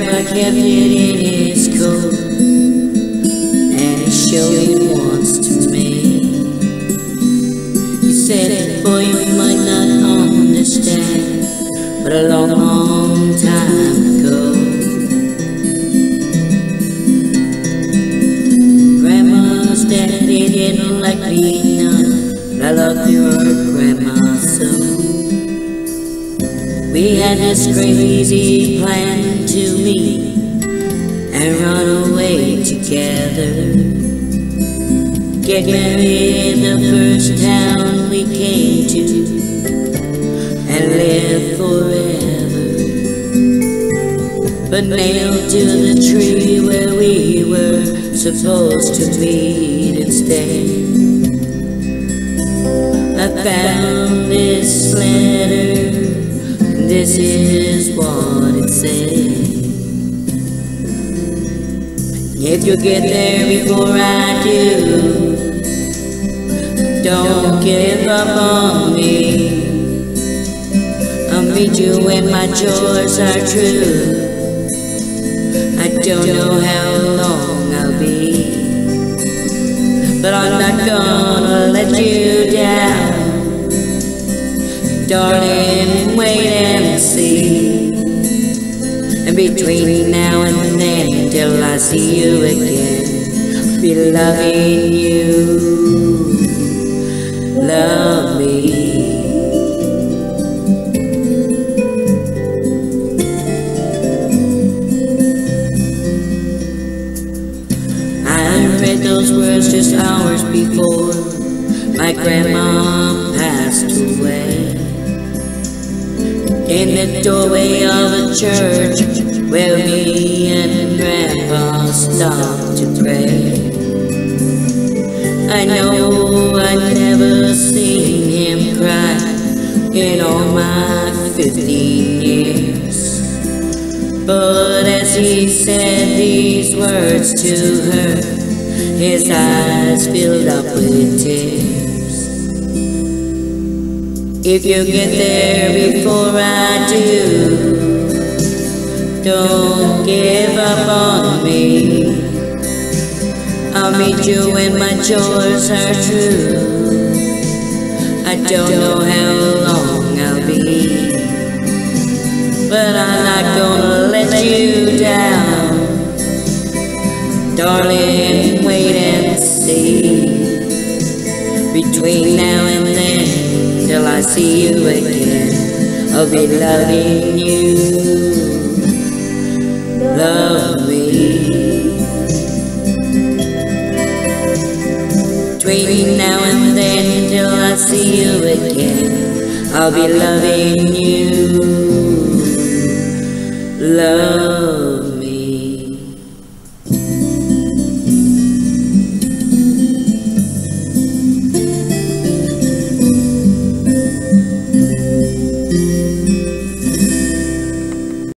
Grandpa kept it in his coat, and he showed it once to me. He said, boy, you might not understand, but a long, long time ago, Grandma's daddy didn't like me none, but I loved your grandma so. We had this crazy plan to meet and run away together, get married in the first town we came to, and live forever. But nailed to the tree where we were supposed to meet instead, I found this letter. This is what it said. If you get there before I do, don't give up on me. I'll meet you when my chores are true. I don't know how long I'll be, but I'm not gonna let you down. Darling, wait and see. And between now and then, till I see you again, I'll be loving you. Love me. I read those words just hours before my grandma passed away, in the doorway of a church where me and Grandpa stopped to pray. I know I'd never seen him cry in all my 15 years, but as he said these words to her, his eyes filled up with tears. If you get there before I do, don't give up on me. I'll meet you when my chores are true. I don't know how long I'll be, but I'm not gonna let you down. Darling, wait and see. Between now and then, till I see you again, I'll be loving you. Love me. Between now and then, till I see you again, I'll be loving you. Love